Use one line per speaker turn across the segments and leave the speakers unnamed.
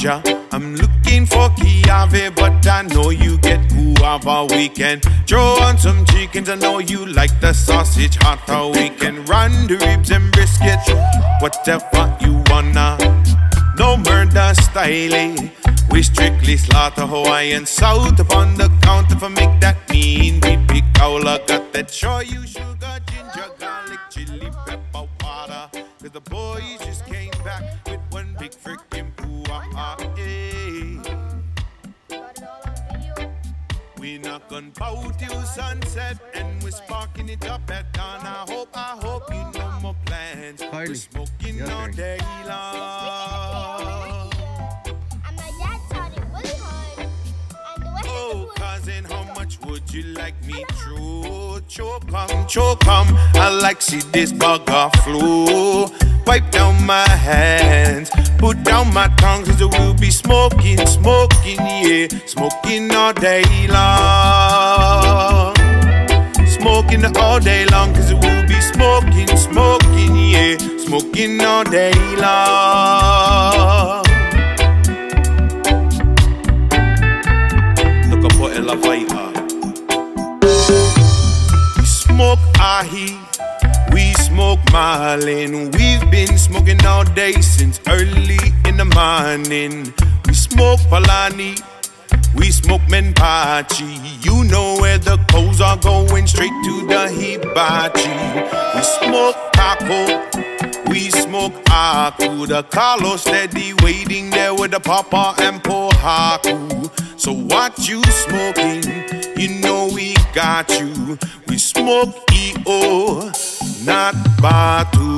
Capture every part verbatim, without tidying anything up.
Georgia. I'm looking for Kiave, but I know you get guava. We can throw on some chickens. I know you like the sausage hotter. We can run the ribs and brisket, whatever you wanna. No murder style, we strictly slaughter Hawaiian South upon the counter for make that mean. We pick Kaula, got that show you sugar, ginger, garlic, chili, pepper, water. Cause the boys just came back with one big freaking poo-ah, eh. We knock on pow till sunset and we're sparking it up at dawn. I hope, I hope you know more plans.
Harley.
We're smoking
Yeah,
all
okay.
day long.
And my dad taught it really hard. And the way
Oh, cousin, how much would you like me to choke 'em, choke 'em? I like see this bugger flow. Wipe down my hands, put down my tongue, cause we'll be smoking, smoking, yeah. Smoking all day long. Smoking all day long, cause we'll be smoking, smoking, yeah. Smoking all day long. Look up what Ella Vita. We smoke ahi, we smoke marlin. We've been smoking all day since early in the morning. We smoke palani, we smoke menpachi. You know where the coals are going, straight to the hibachi. We smoke taco, we smoke aku. The Carlos steady waiting there with the papa and pohaku. So what you smoking? You know we got you. We smoke E O, not Batu.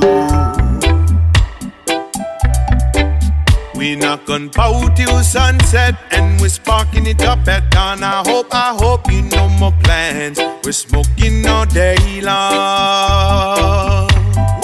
We knock on pow till sunset and we're sparking it up at dawn. I hope, I hope you know more plans. We're smoking all day long.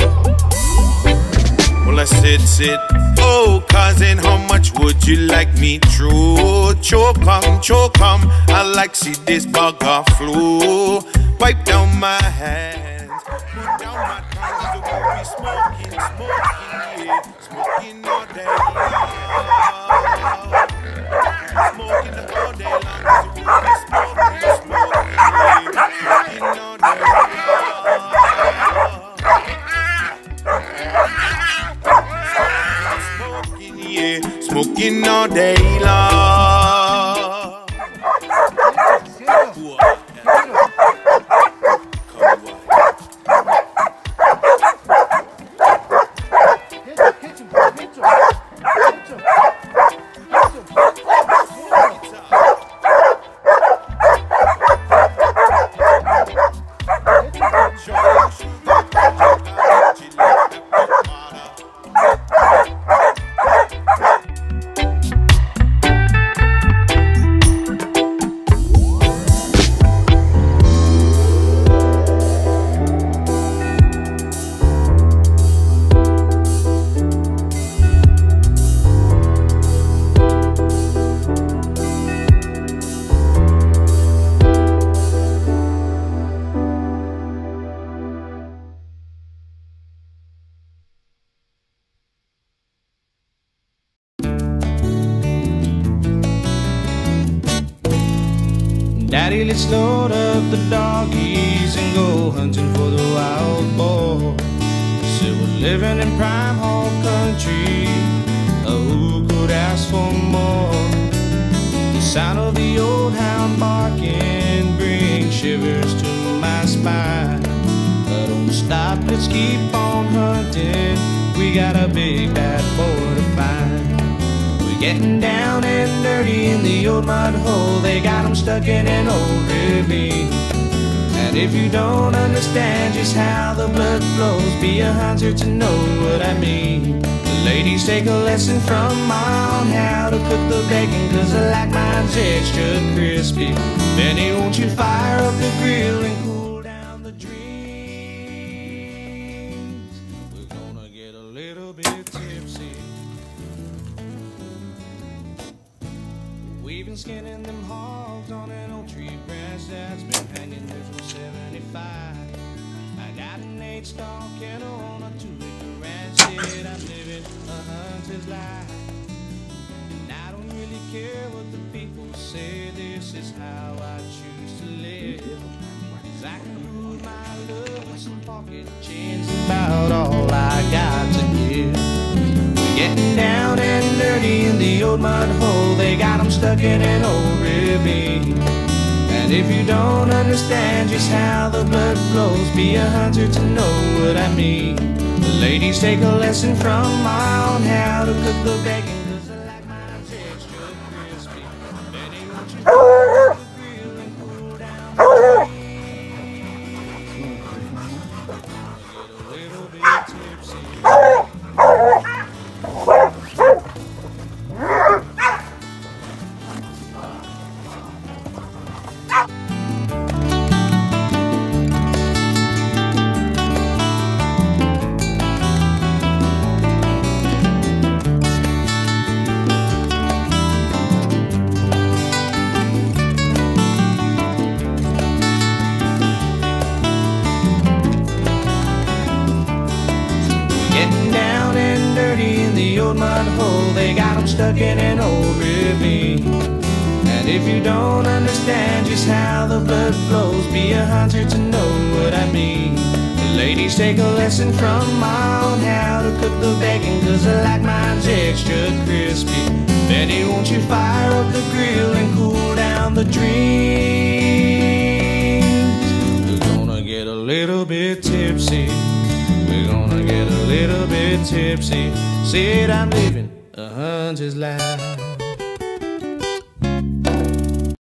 Well, I said, sit. Oh, cousin, how much would you like me to choke 'em, choke 'em? I like see this bugger flow. Wipe down my hands, put down my tongue, so we'll be smoking, smoking, yeah. Smoking all day long. Smoking all day long, so we'll be smoking, smoking, yeah. Smoking all day long. Smoking, yeah. Smoking all day long.
Daddy, let's load up the doggies and go hunting for the wild boar. Said we're living in prime home country, oh, who could ask for more? The sound of the old hound barking brings shivers to my spine. But don't stop, let's keep on hunting, we got a big bad boar to find. Getting down and dirty in the old mud hole, they got 'em stuck in an old ravine. And if you don't understand just how the blood flows, be a hunter to know what I mean. The ladies take a lesson from Mom how to cook the bacon, cause I like mine's extra crispy. Benny, won't you fire up the grill and cool down the dreams? We're gonna get a little bit tipsy. We've been skinning them hogs on an old tree branch that's been hanging there from seventy-five. I got an eight star kennel on a two acre ranch. Said I'm living a hunter's life. And care what the people say. This is how I choose to live. 'Cause I can prove my love with some pocket change about all I got to give. We're getting down and dirty in the old mud hole. They got them stuck in an old ravine. And if you don't understand just how the blood flows, be a hunter to know what I mean. The ladies take a lesson from my on how to cook the bacon, 'cause I like mine's extra crispy. Benny, won't you fire up the grill and cool down the trees? Get a little bit tipsy. Getting down and dirty in the old mud hole. They got them stuck in an old ravine. And if you don't understand just how the blood flows, be a hunter to know what I mean. The ladies take a lesson from my on how to cook the bacon, 'cause I like mine's extra crispy. Betty, won't you fire up the grill and cool down the dreams? We're gonna get a little bit tipsy. We're gonna get a little bit tipsy. Said I'm living a hunter's life.